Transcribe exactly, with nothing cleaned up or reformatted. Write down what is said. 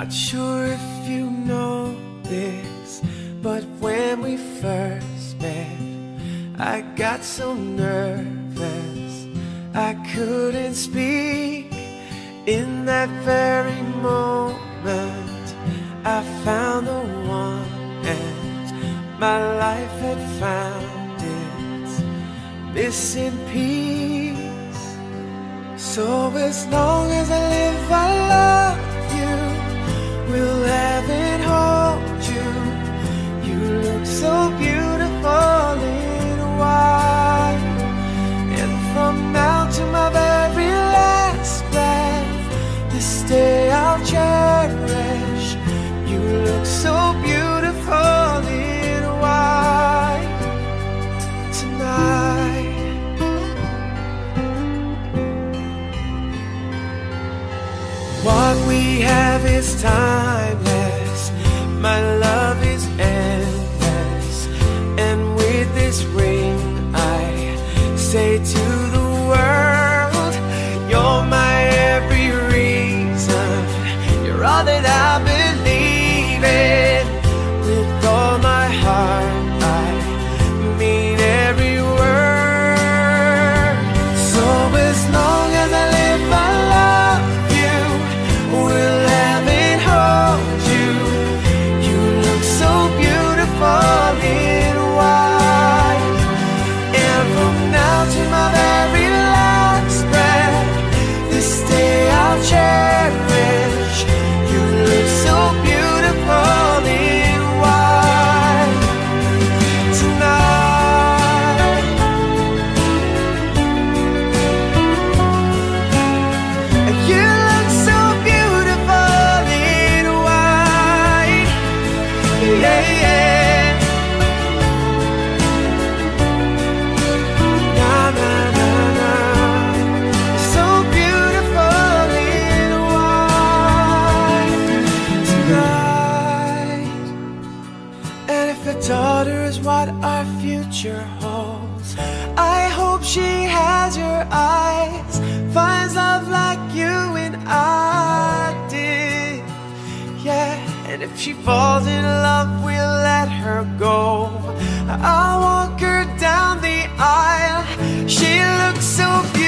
Not sure if you know this, but when we first met, I got so nervous I couldn't speak. In that very moment I found the one, and my life had found its missing piece. So as long as I live, I love you, will have and hold you. You look so beautiful in white, and from now to my very last breath, this day I'll cherish. You look so beautiful in white tonight. What we have is timeless, my love is endless, and with this ring I say to the world, you're my every reason, you're all that I believe in. With all my heart I mean every word. So as long as I live, I love you, will have and hold you. You look so beautiful in white, and from now to my very last breath, this day I'll cherish. You look so beautiful in white tonight. And you look so beautiful in white, yeah, yeah. Na na na na, so beautiful in white tonight. And if a daughter is what our future holds, I hope she has your eyes, finds love like you and I did, yeah. And if she falls in love, we'll let her go. I'll walk her down the aisle. She looks so beautiful